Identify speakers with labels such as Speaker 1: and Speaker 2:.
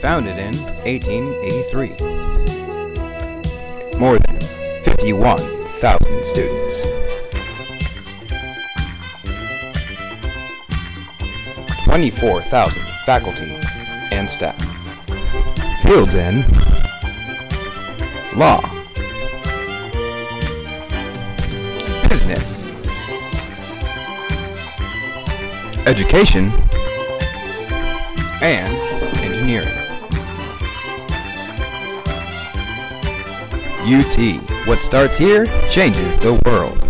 Speaker 1: Founded in 1883. More than 51,000 students. 24,000 faculty and staff. Fields in law, business, education, and engineering. UT, what starts here changes the world.